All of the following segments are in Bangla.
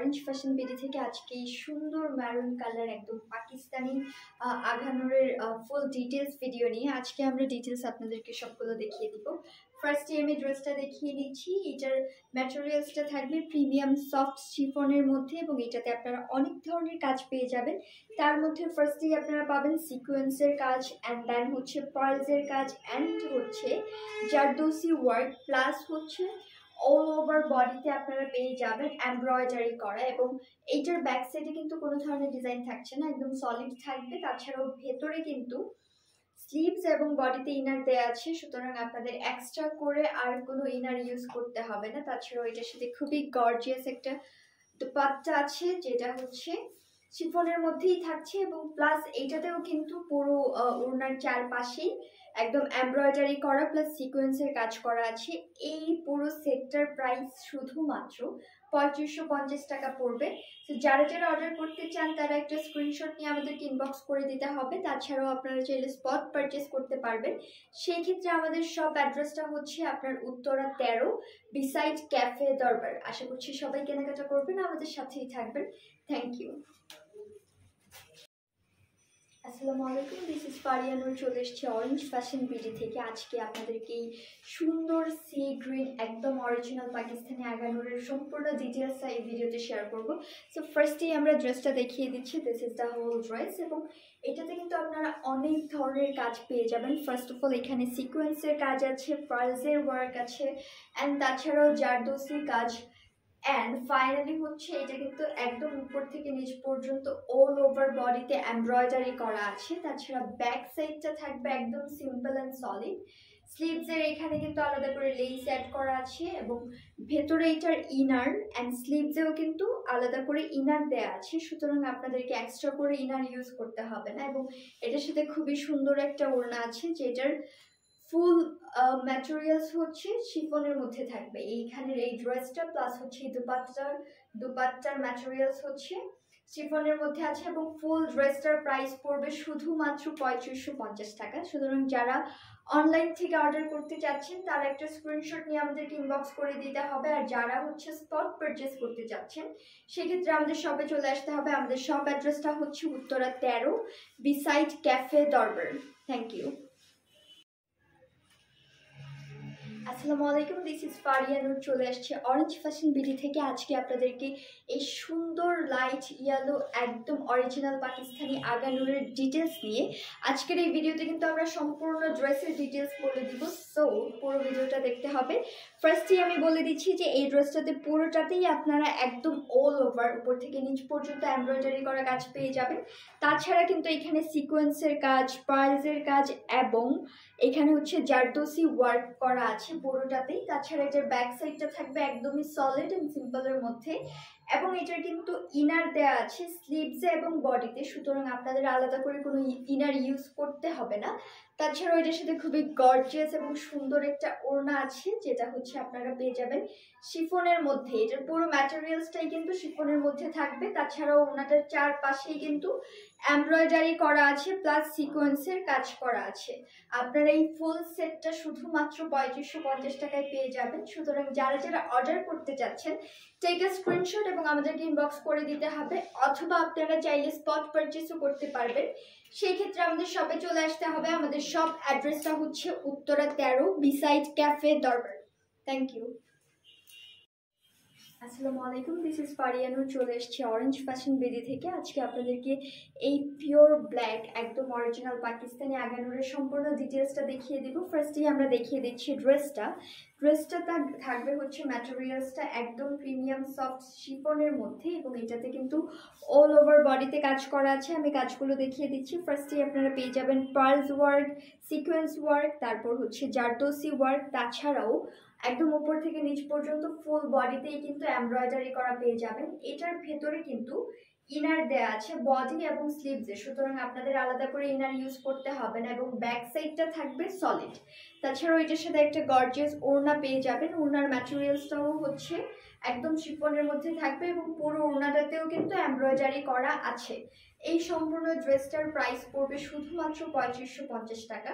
অরেঞ্জ ফ্যাশন বিডি থেকে আজকে এই সুন্দর ম্যারুন কালার একদম পাকিস্তানি আঘানুরের ফুল ডিটেলস ভিডিও নিয়ে আজকে আমরা ডিটেলস আপনাদেরকে সবগুলো দেখিয়ে দিব। ফার্স্টে আমি ড্রেসটা দেখিয়ে দিচ্ছি। এটার ম্যাটেরিয়ালসটা থাকবে প্রিমিয়াম সফট শিফনের মধ্যে এবং এটাতে আপনারা অনেক ধরনের কাজ পেয়ে যাবেন। তার মধ্যে ফার্স্টেই আপনারা পাবেন সিকোয়েন্সের কাজ, অ্যান্ড দেন হচ্ছে পার্লসের কাজ, অ্যান্ড হচ্ছে জারদোসি ওয়ার্ক, প্লাস হচ্ছে অল ওভার বডিতে আপনারা পেয়ে যাবেন এমব্রয়ডারি করা। এবং এইটার ব্যাক সাইডে কিন্তু কোনো ধরনের ডিজাইন থাকছে না, একদম সলিড থাকবে। তাছাড়াও ভেতরে কিন্তু স্লিভস এবং বডিতে ইনার দেওয়া আছে, সুতরাং আপনাদের এক্সট্রা করে আর কোনো ইনার ইউজ করতে হবে না। তাছাড়াও এটার সাথে খুবই গর্জিয়াস একটা দুপাট্টা আছে, যেটা হচ্ছে শিফনের মধ্যেই থাকছে এবং প্লাস এইটাতেও কিন্তু পুরো ওড়নার চারপাশেই একদম এমব্রয়ডারি করা প্লাস সিকোয়েন্সের কাজ করা আছে। এই পুরো সেটটার প্রাইস শুধুমাত্র ৩৫৫০ টাকা পড়বে। তো যারা যারা অর্ডার করতে চান তারা একটা স্ক্রিনশট নিয়ে আমাদেরকে ইনবক্স করে দিতে হবে। তাছাড়াও আপনারা চাইলে স্পট পারচেস করতে পারবেন। সেই ক্ষেত্রে আমাদের শপ অ্যাড্রেসটা হচ্ছে আপনার উত্তরা ১৩ বিসাইড ক্যাফে দরবার। আশা করছি সবাই কেনাকাটা করবেন, আমাদের সাথেই থাকবেন। Thank you. আসসালামু আলাইকুম, দিস ইজ ফারিয়ানুর। চলে এসেছি অরেঞ্জ ফ্যাশন বিডি থেকে। আজকে আপনাদেরকে এই সুন্দর সি গ্রিন একদম অরিজিনাল পাকিস্তানি আগানুরের সম্পূর্ণ ডিটেলসটা এই ভিডিওতে শেয়ার করব। সো ফার্স্টেই আমরা ড্রেসটা দেখিয়ে দিচ্ছি। This is the whole dress এবং এটাতে কিন্তু আপনারা অনেক ধরনের কাজ পেয়ে যাবেন। ফার্স্ট অফ অল এখানে সিকোয়েন্সের কাজ আছে, পার্লসের ওয়ার্ক আছে, অ্যান্ড তাছাড়াও জারদোসি কাজ, অ্যান্ড ফাইনালি হচ্ছে এটা কিন্তু একদম উপর থেকে নিচ পর্যন্ত অল ওভার বডিতে এমব্রয়ডারি করা আছে। তাছাড়া ব্যাক সাইডটা থাকবে একদম সিম্পল অ্যান্ড সলিড। স্লিভসের এখানে কিন্তু আলাদা করে লেস অ্যাড করা আছে এবং ভেতরে এটার ইনার অ্যান্ড স্লিভসেও কিন্তু আলাদা করে ইনার দেওয়া আছে, সুতরাং আপনাদেরকে এক্সট্রা করে ইনার ইউজ করতে হবে না। এবং এটার সাথে খুবই সুন্দর একটা ওড়না আছে, যেটার ফুল ম্যাটেরিয়ালস হচ্ছে শিফনের মধ্যে থাকবে এইখানের এই ড্রেসটা, প্লাস হচ্ছে দুপাট্টার ম্যাটেরিয়ালস হচ্ছে শিফনের মধ্যে আছে এবং ফুল ড্রেসটার প্রাইস পড়বে শুধুমাত্র ৩৫৫০ টাকা। সুতরাং যারা অনলাইন থেকে অর্ডার করতে চাচ্ছেন তারা একটা স্ক্রিনশট নিয়ে আমাদেরকে ইনবক্স করে দিতে হবে। আর যারা হচ্ছে স্পট পারচেস করতে চাচ্ছেন সেক্ষেত্রে আমাদের শপে চলে আসতে হবে। আমাদের শপ অ্যাড্রেসটা হচ্ছে Uttara ১৩ beside cafe Darbar. Thank you. আসসালামু আলাইকুম, দিস ইজ ফারিয়ানুর। চলে আসছে অরেঞ্জ ফ্যাশন বিডি থেকে। আজকে আপনাদেরকে এই সুন্দর লাইট ইয়েলো একদম অরিজিনাল পাকিস্তানি আগানুরের ডিটেলস নিয়ে আজকের এই ভিডিওতে কিন্তু আমরা সম্পূর্ণ ড্রেসের ডিটেলস বলে দিব। সো পুরো ভিডিওটা দেখতে হবে। ফার্স্টেই আমি বলে দিচ্ছি যে এই ড্রেসটাতে পুরোটাতেই আপনারা একদম অল ওভার উপর থেকে নিচ পর্যন্ত এমব্রয়ডারি করা কাজ পেয়ে যাবেন। তাছাড়া কিন্তু এখানে সিকোয়েন্সের কাজ, পার্লসের কাজ এবং এখানে হচ্ছে জারদোসি ওয়ার্ক করা আছে পুরোটাতেই। তাছাড়া এটার ব্যাক সাইডটা থাকবে একদমই সলিড অ্যান্ড সিম্পলের মধ্যে এবং এটার কিন্তু ইনার দেওয়া আছে স্লিভসে এবং বডিতে, সুতরাং আপনাদের আলাদা করে কোনো ইনার ইউজ করতে হবে না। তাছাড়াও এটার সাথে খুবই গর্জিয়াস এবং সুন্দর একটা ওড়না আছে, যেটা হচ্ছে আপনারা পেয়ে যাবেন শিফনের মধ্যে। এটার পুরো ম্যাটেরিয়ালসটাই কিন্তু শিফনের মধ্যে থাকবে। তাছাড়াও ওড়নাটার চারপাশেই কিন্তু এমব্রয়ডারি করা আছে প্লাস সিকোয়েন্সের কাজ করা আছে। আপনারা এই ফুল সেটটা শুধুমাত্র ৩৫৫০ টাকায় পেয়ে যাবেন। সুতরাং যারা যারা অর্ডার করতে চাচ্ছেন টেক আ স্ক্রিনশট এবং আমাদেরকে ইনবক্স করে দিতে হবে, অথবা আপনারা চাইলে স্পট পারচেসও করতে পারবেন। সেই ক্ষেত্রে আমাদের শপে চলে আসতে হবে। আমাদের শপ অ্যাড্রেসটা হচ্ছে Uttara ১৩ beside cafe Darbar. Thank you. আসসালামু আলাইকুম, দিস ইজ ফারিয়ানুর। চলে এসেছি অরেঞ্জ ফ্যাশন বিডি থেকে। আজকে আপনাদেরকে এই পিওর ব্ল্যাক একদম অরিজিনাল পাকিস্তানি আগানুরের সম্পূর্ণ ডিটেলসটা দেখিয়ে দিব। ফার্স্টেই আমরা দেখিয়ে দিচ্ছি ড্রেসটা থাকবে হচ্ছে ম্যাটেরিয়ালসটা একদম প্রিমিয়াম সফট শিফনের মধ্যে এবং এটাতে কিন্তু অল ওভার বডিতে কাজ করা আছে। আমি কাজগুলো দেখিয়ে দিচ্ছি। ফার্স্টেই আপনারা পেয়ে যাবেন পার্লস ওয়ার্ক, সিকোয়েন্স ওয়ার্ক, তারপর হচ্ছে জারদোসি ওয়ার্ক। তাছাড়াও একদম উপর থেকে নিচ পর্যন্ত ফুল বডিতেই কিন্তু এমব্রয়ডারি করা পেয়ে যাবেন। এটার ভেতরে কিন্তু ইনার দেয়া আছে বডি এবং স্লিভসে, সুতরাং আপনাদের আলাদা করে ইনার ইউজ করতে হবে না এবং ব্যাক সাইডটা থাকবে সলিড। তাছাড়াও এটার সাথে একটা গর্জিয়াস ওড়না পেয়ে যাবেন। ওড়নার ম্যাটেরিয়ালসটাও হচ্ছে একদম শিফনের মধ্যে থাকবে এবং পুরো ওড়নাটাতেও কিন্তু এমব্রয়ডারি করা আছে। এই সম্পূর্ণ ড্রেসটার প্রাইস পড়বে শুধুমাত্র ৩৫৫০ টাকা।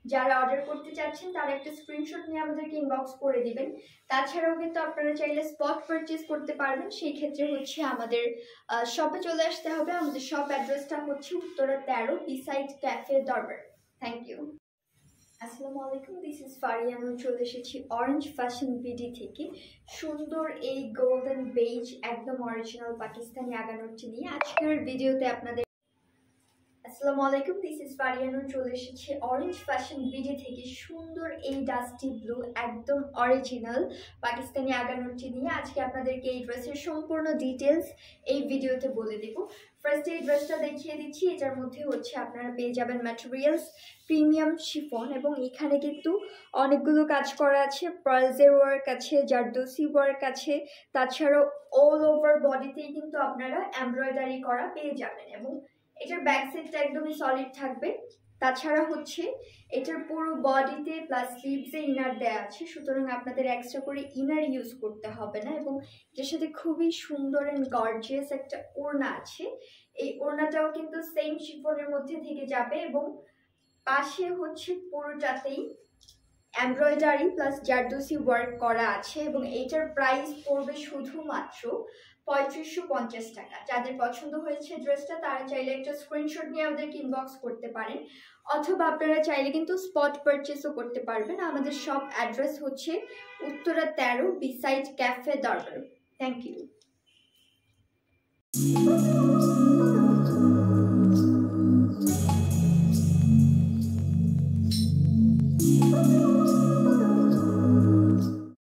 যারা অর্ডার করতে চাচ্ছেন তারা একটা স্ক্রিনশট নিয়ে আমাদেরকে ইনবক্স করে দিবেন। তাছাড়াও কিন্তু আপনারা চাইলে স্পট পারচেজ করতে পারবেন। সেই ক্ষেত্রে হচ্ছে আমাদের শপে চলে আসতে হবে। আমাদের শপ অ্যাড্রেসটা হচ্ছে Uttara 13 beside cafe Darbar. Thank you. আসসালামু আলাইকুম, দিস ইজ ফারিয়ানুর। চলে এসেছি অরেঞ্জ ফ্যাশন বিডি থেকে সুন্দর এই গোল্ডেন বেজ একদম অরিজিনাল পাকিস্তানি আগানোরটি নিয়ে আজকের ভিডিওতে আপনাদের। আসসালামু আলাইকুম, দিস ইজ ফারিয়ানুর। চলে এসেছি অরেঞ্জ ফ্যাশন বিডি থেকে সুন্দর এই ডাস্টি ব্লু একদম অরিজিনাল পাকিস্তানি আগানোরটি নিয়ে আজকে আপনাদেরকে এই ড্রেসের সম্পূর্ণ ডিটেলস এই ভিডিওতে বলে দেব। ফার্স্ট এই ড্রেসটা দেখিয়ে দিচ্ছি। এটার মধ্যে হচ্ছে আপনারা পেয়ে যাবেন ম্যাটেরিয়ালস প্রিমিয়াম শিফন, এবং এখানে কিন্তু অনেকগুলো কাজ করা আছে। পার্লসের ওয়ার্ক আছে, জারদোসি ওয়ার্ক আছে, তাছাড়াও অল ওভার বডিতেই কিন্তু আপনারা এমব্রয়ডারি করা পেয়ে যাবেন, এবং এটার ব্যাক সাইডটা একদমই সলিড থাকবে। তাছাড়া হচ্ছে এটার পুরো বডিতে প্লাস স্লিভসে ইনার দেওয়া আছে, সুতরাং আপনাদের এক্সট্রা করে ইনার ইউজ করতে হবে না। এবং এটার সাথে খুবই সুন্দর অ্যান্ড গর্জিয়াস একটা ওড়না আছে। এই ওড়নাটাও কিন্তু সেম শিফনের মধ্যে থেকে যাবে, এবং পাশে হচ্ছে পুরোটাতেই এমব্রয়ডারি প্লাস জারদোসি ওয়ার্ক করা আছে, এবং এইটার প্রাইস পড়বে শুধুমাত্র ৩৫৫০ টাকা। যাদের পছন্দ হয়েছে ড্রেসটা তারা চাইলে একটা স্ক্রিনশট নিয়ে আমাদেরকে ইনবক্স করতে পারেন, অথবা আপনারা চাইলে কিন্তু স্পট পারচেসও করতে পারবেন। আমাদের শপ অ্যাড্রেস হচ্ছে Uttara 13 beside cafe Darbar. Thank you.